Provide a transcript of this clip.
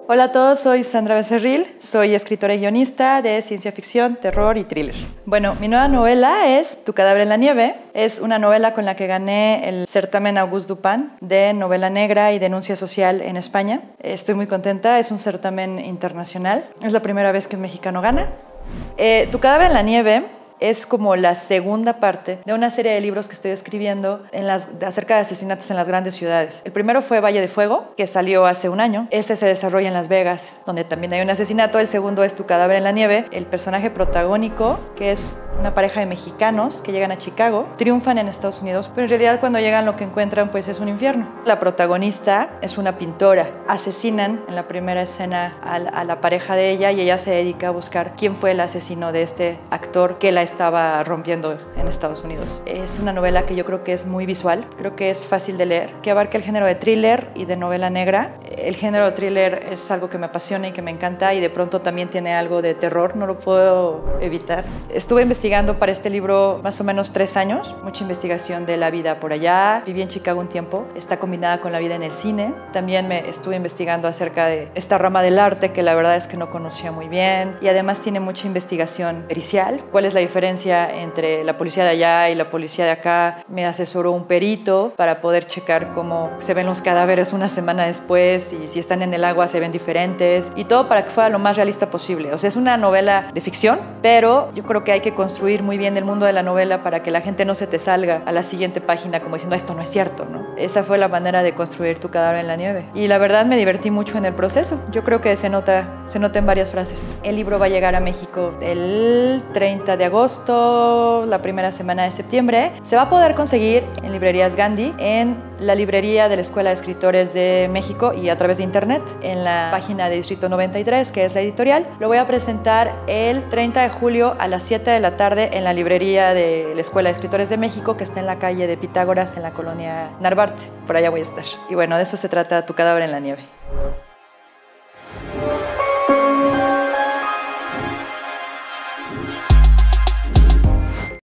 Hola a todos, soy Sandra Becerril, soy escritora y guionista de ciencia ficción, terror y thriller. Bueno, mi nueva novela es Tu cadáver en la nieve. Es una novela con la que gané el certamen Auguste Dupin de novela negra y denuncia social en España. Estoy muy contenta, es un certamen internacional. Es la primera vez que un mexicano gana. Tu cadáver en la nieve es como la segunda parte de una serie de libros que estoy escribiendo acerca de asesinatos en las grandes ciudades. El primero fue Valle de Fuego, que salió hace un año. Ese se desarrolla en Las Vegas, donde también hay un asesinato. El segundo es Tu cadáver en la nieve. El personaje protagónico, que es una pareja de mexicanos que llegan a Chicago, triunfan en Estados Unidos, pero en realidad cuando llegan lo que encuentran pues es un infierno. La protagonista es una pintora. Asesinan en la primera escena a la pareja de ella y ella se dedica a buscar quién fue el asesino de este actor que la estaba rompiendo en Estados Unidos. Es una novela que yo creo que es muy visual, creo que es fácil de leer, que abarca el género de thriller y de novela negra. El género de thriller es algo que me apasiona y que me encanta y de pronto también tiene algo de terror, no lo puedo evitar. Estuve investigando para este libro más o menos 3 años, mucha investigación de la vida por allá. Viví en Chicago un tiempo, está combinada con la vida en el cine. También me estuve investigando acerca de esta rama del arte que la verdad es que no conocía muy bien y además tiene mucha investigación pericial. ¿Cuál es la diferencia entre la policía de allá y la policía de acá? Me asesoró un perito para poder checar cómo se ven los cadáveres una semana después y si están en el agua se ven diferentes y todo para que fuera lo más realista posible. O sea, es una novela de ficción, pero yo creo que hay que construir muy bien el mundo de la novela para que la gente no se te salga a la siguiente página como diciendo esto no es cierto, ¿no? Esa fue la manera de construir Tu cadáver en la nieve y la verdad me divertí mucho en el proceso. Yo creo que se nota en varias frases. El libro va a llegar a México el 30 de agosto, la primera semana de septiembre. Se va a poder conseguir en librerías Gandhi, en la librería de la Escuela de Escritores de México y a través de internet, en la página de Distrito 93, que es la editorial. Lo voy a presentar el 30 de julio a las 7 de la tarde en la librería de la Escuela de Escritores de México, que está en la calle de Pitágoras, en la colonia Narvarte. Por allá voy a estar. Y bueno, de eso se trata Tu cadáver en la nieve.